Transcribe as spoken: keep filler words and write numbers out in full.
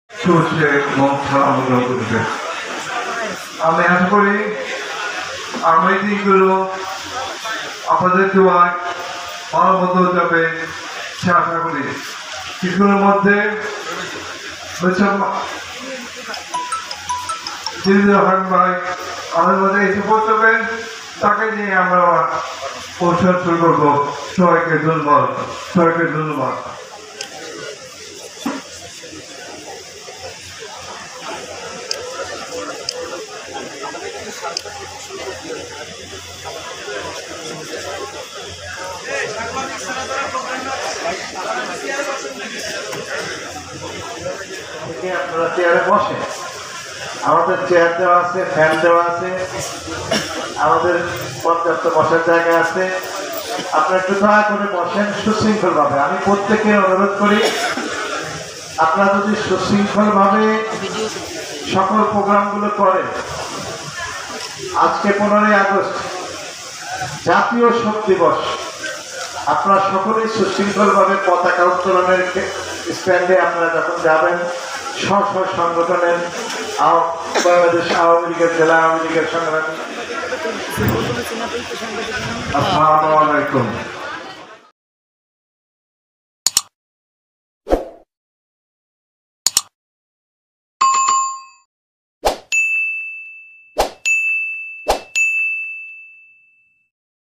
সে মঞ্চ অনুগ্রহ করবে। আমি আশা করি আমি দিনগুলো আপনাদের দোয়ায় মানবত যাবে সে আশা করি। কিছুগুলোর মধ্যে ভাই আমাদের মধ্যে এসে পৌঁছবেন, তাকে নিয়ে আমরা অনুষ্ঠান শুরু করবো। সবাইকে ধন্যবাদ, সবাইকে ধন্যবাদ। আপনারা চেয়ারে বসেন, আমাদের চেয়ার দেওয়া আছে, ফ্যান দেওয়া আছে, আমাদের পর্যাপ্ত বসার জায়গা আছে। আপনারা একটু দয়া করে বসেন সুশৃঙ্খল ভাবে। আমি প্রত্যেকে অনুরোধ করি আপনারা যদি সুশৃঙ্খল ভাবে সকল প্রোগ্রামগুলো করেন। আজকে পনেরোই আগস্ট জাতীয় শোক দিবস, আপনারা সকলেই সুশৃঙ্খল ভাবে পতাকা উত্তোলনের স্ট্যান্ডে আপনারা যখন যাবেন, স্ব স্ব সংগঠনের বাংলাদেশ আওয়ামী লীগের জেলা আওয়ামী লীগের সংগ্রামী আসসালামু আলাইকুম।